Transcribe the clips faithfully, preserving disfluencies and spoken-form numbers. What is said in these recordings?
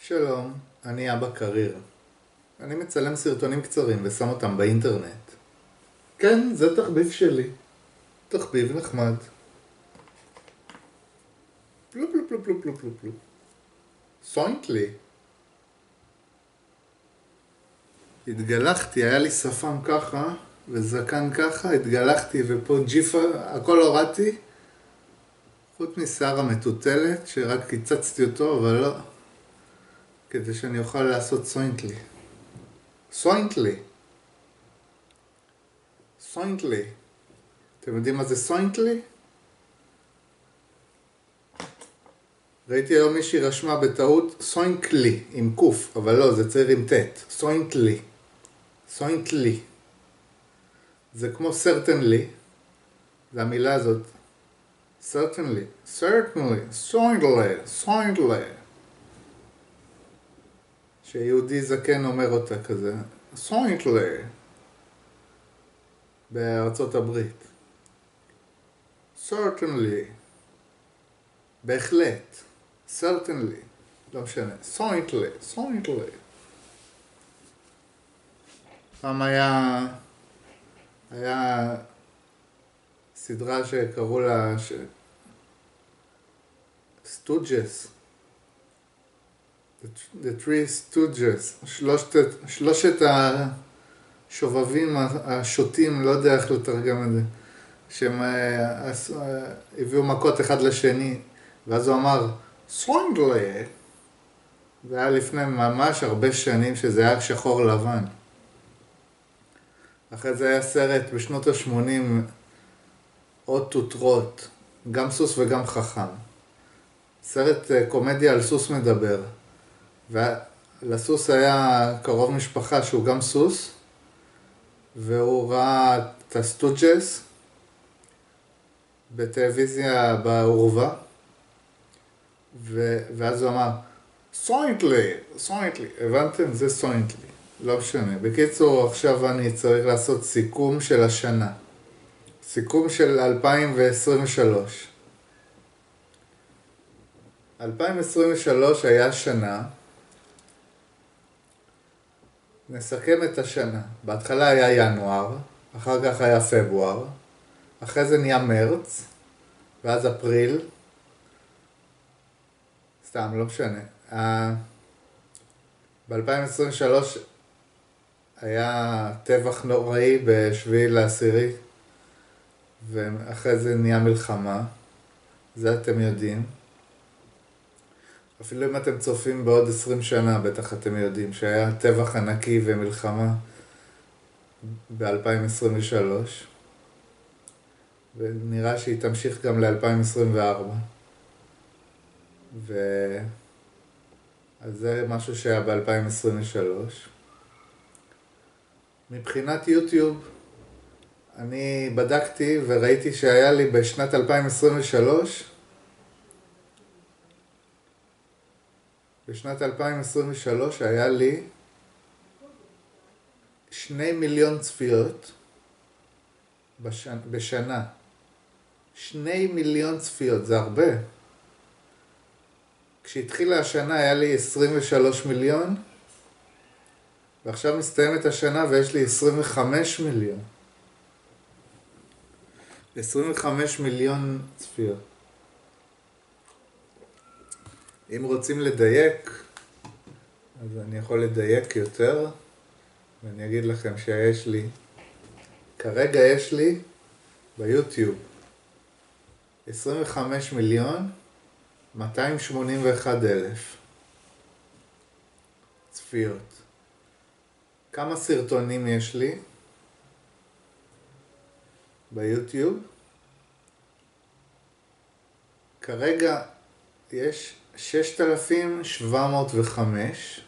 שלום, אני אבא קריר. אני מצלם סרטונים קצרים ושם אותם באינטרנט. כן, זה תחביב שלי. תחביב נחמד. פלו פלו פלו פלו פלו פלו פלו. סוינטלי. התגלחתי, היה לי שפם ככה וזקן ככה, התגלחתי ופה ג'יפה, הכל הורדתי. חוץ משיער המטוטלת שרק קיצצתי אותו, אבל לא. כדי שאני אוכל לעשות סוינטלי. סוינטלי. סוינטלי. אתם יודעים מה זה סוינטלי? ראיתי היום מישהי רשמה בטעות סוינטלי עם קוף, אבל לא, זה צריך עם טט. סוינטלי. סוינטלי. זה כמו certainly. זה המילה הזאת. certainly. certainly. סוינטלי. סוינטלי. שיהודי זקן אומר אותה כזה. סוינטלי. בארצות הברית. certainly. בהחלט. certainly. לא משנה. סוינטלי. סוינטלי. פעם היה... היה סדרה שקראו לה... ש... סטוג'ס. The, the Three Stooges. שלושת, שלושת השובבים השוטים, לא יודע איך לתרגם את זה. שהם הביאו מכות אחד לשני, ואז הוא אמר, סוינטלי. זה היה לפני ממש הרבה שנים שזה היה שחור לבן. אחרי זה היה סרט בשנות ה-שמונים, עוד תותרות, גם סוס וגם חכם. סרט קומדיה על סוס מדבר. ולסוס היה קרוב משפחה שהוא גם סוס, והוא ראה את הסטוג'ס בטלוויזיה בעורבה, ו... ואז הוא אמר, סוינטלי, סוינטלי, הבנתם? זה סוינטלי, לא משנה. בקיצור, עכשיו אני צריך לעשות סיכום של השנה. סיכום של אלפיים עשרים ושלוש. אלפיים עשרים ושלוש היה שנה, נסכם את השנה. בהתחלה היה ינואר, אחר כך היה פברואר, אחרי זה נהיה מרץ, ואז אפריל, סתם, לא משנה. ב-אלפיים עשרים ושלוש היה טבח נוראי בשביעי לעשירי, ואחרי זה נהיה מלחמה, זה אתם יודעים. אפילו אם אתם צופים בעוד עשרים שנה, בטח אתם יודעים שהיה טבח ענקי ומלחמה ב-אלפיים עשרים ושלוש, ונראה שהיא תמשיך גם ל-אלפיים עשרים וארבע. ו... אז זה משהו שהיה ב-אלפיים עשרים ושלוש. מבחינת יוטיוב, אני בדקתי וראיתי שהיה לי בשנת אלפיים עשרים ושלוש, בשנת אלפיים עשרים ושלוש היה לי שני מיליון צפיות בשנה, בשנה. שני מיליון צפיות, זה הרבה. כשהתחילה השנה היה לי עשרים ושלוש מיליון, ועכשיו מסתיימת השנה ויש לי עשרים וחמש מיליון. עשרים וחמש מיליון צפיות. אם רוצים לדייק, אז אני יכול לדייק יותר, ואני אגיד לכם שיש לי, כרגע יש לי ביוטיוב עשרים וחמש מיליון מאתיים שמונים ואחת אלף צפיות. כמה סרטונים יש לי ביוטיוב? כרגע יש ששת אלפים שבע מאות וחמש.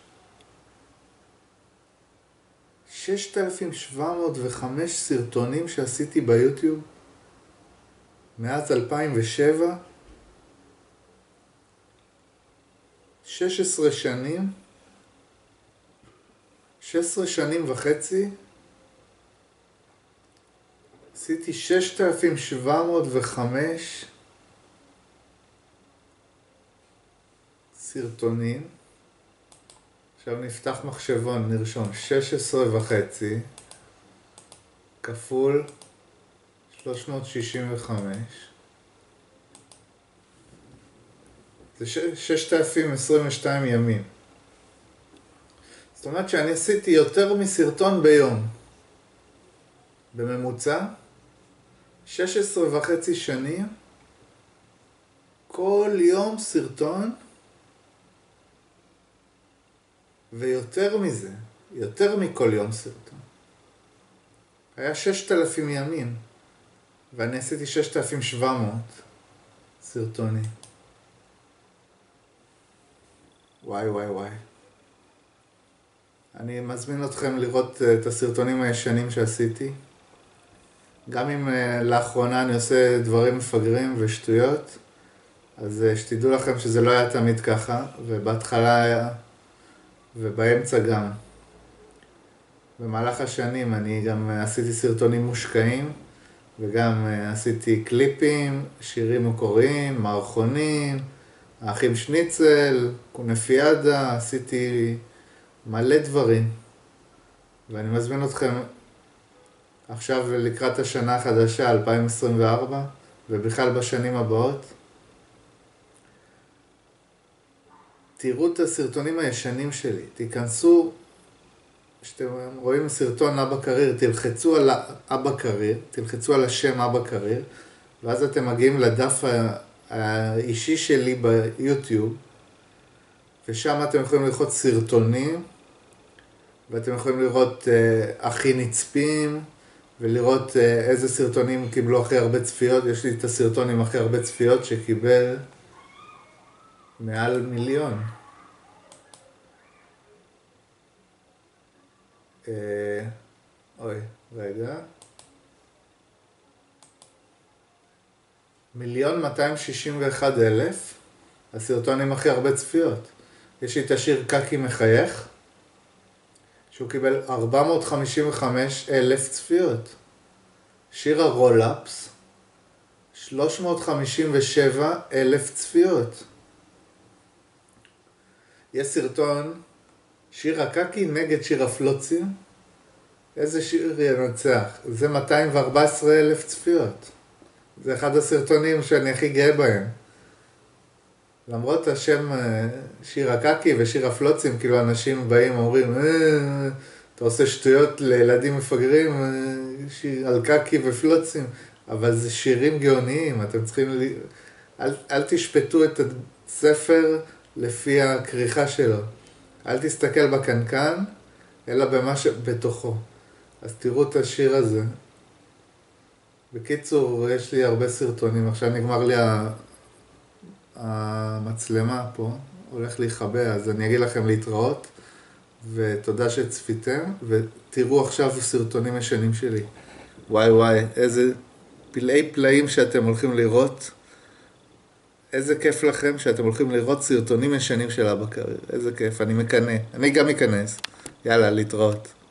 ששת אלפים שבע מאות וחמש סרטונים שעשיתי ביוטיוב מאז אלפיים ושבע. שש עשרה שנים. שש עשרה שנים וחצי. עשיתי ששת אלפים שבע מאות וחמש סרטונים. עכשיו נפתח מחשבון, נרשום שש עשרה וחצי כפול שלוש מאות שישים וחמש. זה ששת אלפים עשרים ושתיים ימים. זאת אומרת שאני עשיתי יותר מסרטון ביום. בממוצע, שש עשרה וחצי שנים, כל יום סרטון, ויותר מזה, יותר מכל יום סרטון. היה ששת אלפים ימים, ואני עשיתי ששת אלפים ושבע מאות סרטונים. וואי וואי וואי. אני מזמין אתכם לראות את הסרטונים הישנים שעשיתי. גם אם לאחרונה אני עושה דברים מפגרים ושטויות, אז שתדעו לכם שזה לא היה תמיד ככה, ובהתחלה היה, ובאמצע גם. במהלך השנים אני גם עשיתי סרטונים מושקעים, וגם עשיתי קליפים, שירים מקוריים, מערכונים, האחים שניצל, קונפיאדה, עשיתי מלא דברים. ואני מזמין אתכם עכשיו לקראת השנה החדשה, אלפיים עשרים וארבע, ובכלל בשנים הבאות. תראו את הסרטונים הישנים שלי, תיכנסו, כשאתם רואים סרטון אבא קריר, תלחצו על אבא קריר, תלחצו על השם אבא קריר, ואז אתם מגיעים לדף האישי שלי ביוטיוב, ושם אתם יכולים לראות סרטונים, ואתם יכולים לראות uh, הכי נצפים, ולראות uh, איזה סרטונים קיבלו הכי הרבה צפיות. יש לי את הסרטון עם הכי הרבה צפיות שקיבל מעל מיליון. Uh, אוי, רגע. מיליון מאתיים שישים ואחד אלף, הסרטון עם הכי הרבה צפיות. יש לי את השיר קקי מחייך, שהוא קיבל ארבע מאות חמישים וחמש אלף צפיות. שיר הרולאפס, שלוש מאות חמישים ושבע אלף צפיות. יש סרטון, שיר הקקי נגד שיר הפלוצים, איזה שיר ינצח? זה מאתיים וארבע עשרה אלף צפיות. זה אחד הסרטונים שאני הכי גאה בהם. למרות השם שיר הקקי ושיר הפלוצים, כאילו אנשים באים ואומרים, אה, אתה עושה שטויות לילדים מפגרים, שיר על קקי ופלוצים, אבל זה שירים גאוניים, אתם צריכים, ל... אל, אל תשפטו את הספר לפי הכריכה שלו. אל תסתכל בקנקן, אלא במה שבתוכו. אז תראו את השיר הזה. בקיצור, יש לי הרבה סרטונים, עכשיו נגמר לי ה... המצלמה פה, הולך להיחבא, אז אני אגיד לכם להתראות, ותודה שצפיתם, ותראו עכשיו סרטונים ישנים שלי. וואי וואי, איזה פלאי פלאים שאתם הולכים לראות, איזה כיף לכם שאתם הולכים לראות סרטונים ישנים של אבא קריר, איזה כיף, אני מקנא, אני גם אכנס, יאללה, להתראות.